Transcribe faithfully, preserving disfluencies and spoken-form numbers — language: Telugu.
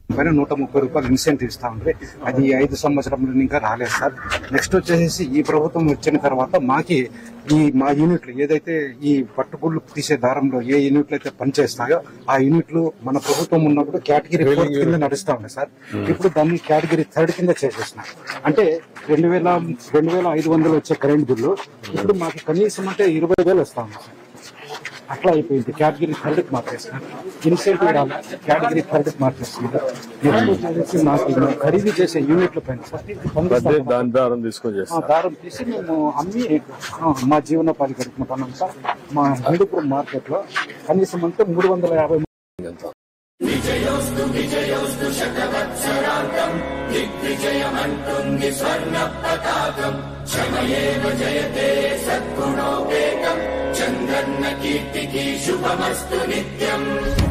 పైన నూట ముప్పై రూపాయలు ఇన్సెంటివ్ ఇస్తా ఉంటే అది ఐదు సంవత్సరంలో ఇంకా రాలేదు సార్. నెక్స్ట్ వచ్చేసి ఈ ప్రభుత్వం వచ్చిన తర్వాత మాకి ఈ మా యూనిట్లు ఏదైతే ఈ పట్టుపుళ్ళు తీసే దారంలో ఏ యూనిట్లు అయితే పనిచేస్తాయో ఆ యూనిట్లు మన ప్రభుత్వం ఉన్నప్పుడు కేటగిరీ ఫోర్ కింద నడుస్తా ఉన్నాయి సార్. ఇప్పుడు దాన్ని కేటగిరీ థర్డ్ కింద చేసేసినారు. అంటే రెండు వేల రెండు వేల ఐదు వందలు వచ్చే కరెంట్ బిల్లు ఇప్పుడు మాకు కనీసం అంటే ఇరవై వేలు వస్తా ఉంది సార్. అట్లా అయిపోయింది. కేటగిరీ థర్డ్ కి మార్చేస్తున్నారు. ఇన్సెంటివ్ కేటగిరీ థర్డ్ కి మార్చేస్తున్నారు. ఎక్కువ నాకు ఖరీదు చేసే యూనిట్ల పైన దారం తీసుకొని దారం తీసి మేము అమ్మి మా జీవనోపాధి గడుపుకుంటున్నాం సార్. మా హిందూపురం మార్కెట్ లో కనీసం అంటే మూడు వందల యాభై విజయోస్తు విజయోస్తు శతవత్సరాంతం దిగ్విజయమంటుంది స్వర్ణ పతాకం క్షమయేవ జయతే సద్గుణోపేతం చంద్రన్న కీర్తికి శుభమస్తు నిత్యం.